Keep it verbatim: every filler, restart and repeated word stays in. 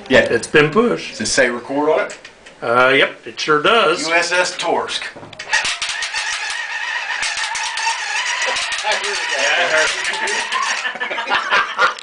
Yeah. It's been pushed. Does it say record on it? Uh, yep, it sure does. U S S Torsk. Yeah, I heard it.